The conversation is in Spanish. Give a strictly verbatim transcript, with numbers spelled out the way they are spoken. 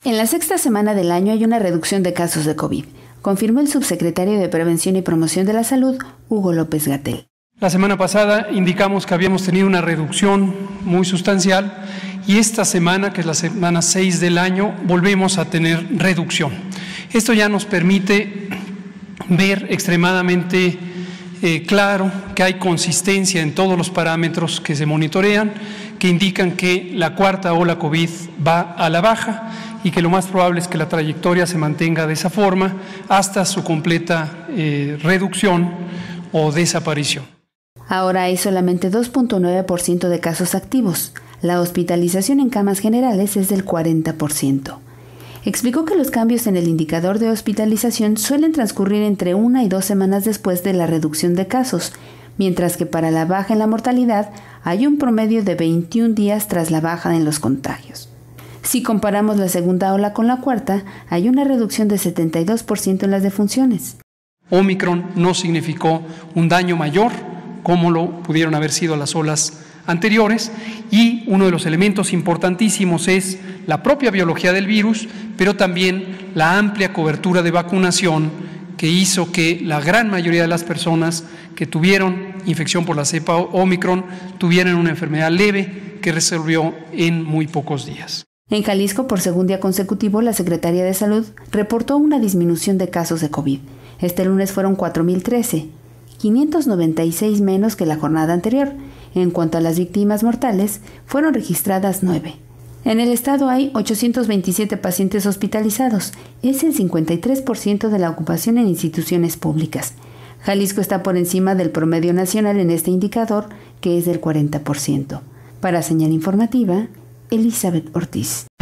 En la sexta semana del año hay una reducción de casos de COVID, confirmó el subsecretario de Prevención y Promoción de la Salud, Hugo López-Gatell. La semana pasada indicamos que habíamos tenido una reducción muy sustancial y esta semana, que es la semana seis del año, volvemos a tener reducción. Esto ya nos permite ver extremadamente eh, claro que hay consistencia en todos los parámetros que se monitorean, que indican que la cuarta ola COVID va a la baja y que lo más probable es que la trayectoria se mantenga de esa forma hasta su completa eh, reducción o desaparición. Ahora hay solamente dos punto nueve por ciento de casos activos. La hospitalización en camas generales es del cuarenta por ciento. Explicó que los cambios en el indicador de hospitalización suelen transcurrir entre una y dos semanas después de la reducción de casos, mientras que para la baja en la mortalidad hay un promedio de veintiún días tras la baja en los contagios. Si comparamos la segunda ola con la cuarta, hay una reducción de setenta y dos por ciento en las defunciones. Omicron no significó un daño mayor, como lo pudieron haber sido las olas anteriores, y uno de los elementos importantísimos es la propia biología del virus, pero también la amplia cobertura de vacunación que hizo que la gran mayoría de las personas que tuvieron infección por la cepa Omicron tuvieran una enfermedad leve que resolvió en muy pocos días. En Jalisco, por segundo día consecutivo, la Secretaría de Salud reportó una disminución de casos de COVID. Este lunes fueron cuatro mil trece, quinientos noventa y seis menos que la jornada anterior. En cuanto a las víctimas mortales, fueron registradas nueve. En el estado hay ochocientos veintisiete pacientes hospitalizados. Es el cincuenta y tres por ciento de la ocupación en instituciones públicas. Jalisco está por encima del promedio nacional en este indicador, que es del cuarenta por ciento. Para Señal Informativa, Elizabeth Ortiz.